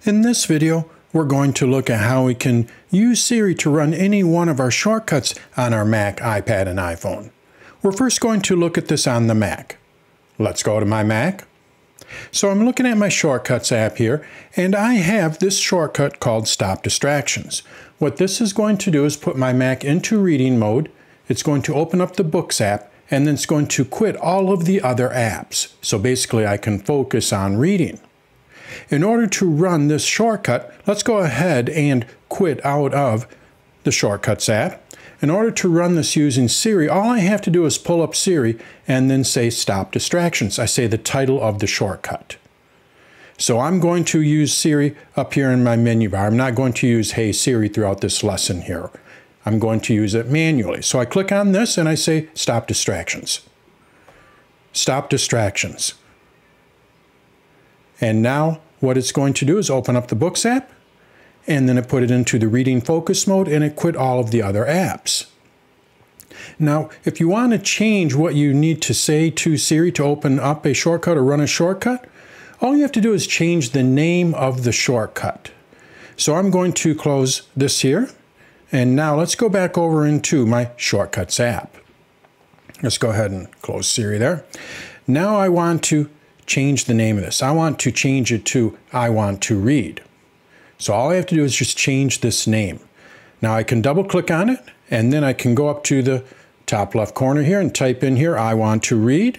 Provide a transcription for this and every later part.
In this video, we're going to look at how we can use Siri to run any one of our shortcuts on our Mac, iPad, and iPhone. We're first going to look at this on the Mac. Let's go to my Mac. So I'm looking at my Shortcuts app here, and I have this shortcut called Stop Distractions. What this is going to do is put my Mac into reading mode. It's going to open up the Books app, and then it's going to quit all of the other apps. So basically I can focus on reading. In order to run this shortcut, let's go ahead and quit out of the Shortcuts app. In order to run this using Siri, all I have to do is pull up Siri and then say Stop Distractions. I say the title of the shortcut. So I'm going to use Siri up here in my menu bar. I'm not going to use Hey Siri throughout this lesson here. I'm going to use it manually. So I click on this and I say Stop Distractions. Stop Distractions. And now what it's going to do is open up the Books app, and then it put it into the reading focus mode, and it quit all of the other apps. Now, if you want to change what you need to say to Siri to open up a shortcut or run a shortcut, all you have to do is change the name of the shortcut. So I'm going to close this here, and now let's go back over into my Shortcuts app. Let's go ahead and close Siri there. Now I want to change the name of this. I want to change it to I Want to Read. So all I have to do is just change this name. Now I can double click on it, and then I can go up to the top left corner here and type in here I want to read.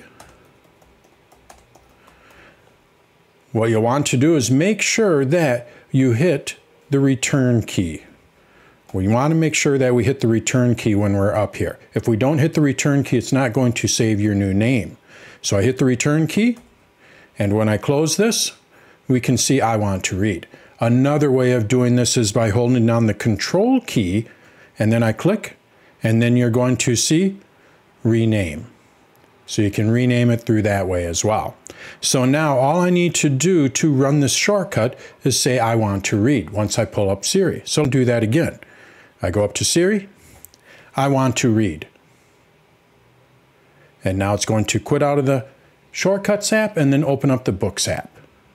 What you'll want to do is make sure that you hit the return key. We want to make sure that we hit the return key when we're up here. If we don't hit the return key, it's not going to save your new name. So I hit the return key, and when I close this, we can see I want to read. Another way of doing this is by holding down the Control key, and then I click, and then you're going to see Rename. So you can rename it through that way as well. So now all I need to do to run this shortcut is say I want to read once I pull up Siri. So I'll do that again. I go up to Siri, I want to read. And now it's going to quit out of the Shortcuts app and then open up the Books app.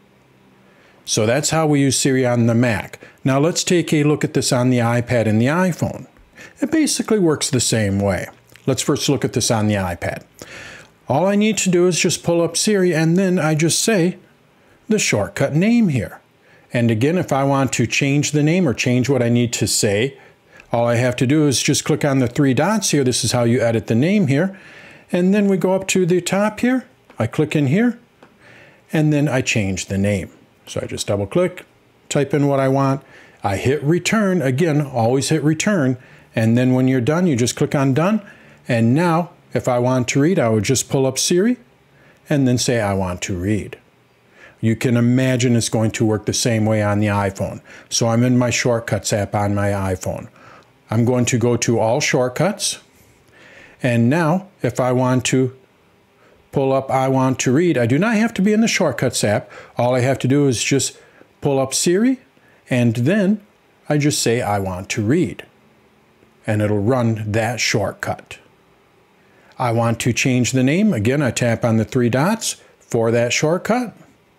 So that's how we use Siri on the Mac. Now let's take a look at this on the iPad and the iPhone. It basically works the same way. Let's first look at this on the iPad. All I need to do is just pull up Siri, and then I just say the shortcut name here. And again, if I want to change the name or change what I need to say, all I have to do is just click on the three dots here. This is how you edit the name here. And then we go up to the top here. I click in here, and then I change the name. So I just double click, type in what I want. I hit return. Again, always hit return. And then when you're done, you just click on done. And now, if I want to read, I would just pull up Siri and then say I want to read. You can imagine it's going to work the same way on the iPhone. So I'm in my Shortcuts app on my iPhone. I'm going to go to All Shortcuts. And now, if I want to pull up I Want to Read, I do not have to be in the Shortcuts app. All I have to do is just pull up Siri, and then I just say I want to read. And it'll run that shortcut. I want to change the name. Again, I tap on the three dots for that shortcut.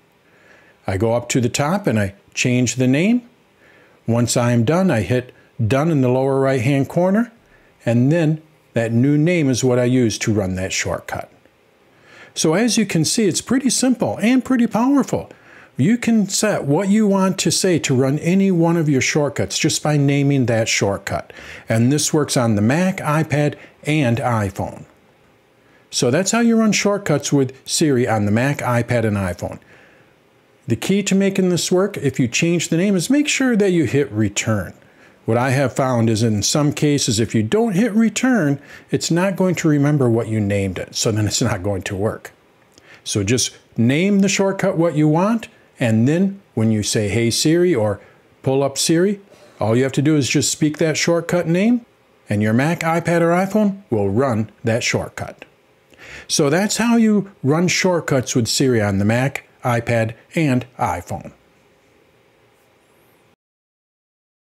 I go up to the top and I change the name. Once I'm done, I hit done in the lower right hand corner, and then that new name is what I use to run that shortcut. So as you can see, it's pretty simple and pretty powerful. You can set what you want to say to run any one of your shortcuts just by naming that shortcut. And this works on the Mac, iPad, and iPhone. So that's how you run shortcuts with Siri on the Mac, iPad, and iPhone. The key to making this work, if you change the name, is make sure that you hit return. What I have found is in some cases, if you don't hit return, it's not going to remember what you named it. So then it's not going to work. So just name the shortcut what you want. And then when you say, Hey Siri, or pull up Siri, all you have to do is just speak that shortcut name, and your Mac, iPad, or iPhone will run that shortcut. So that's how you run shortcuts with Siri on the Mac, iPad, and iPhone.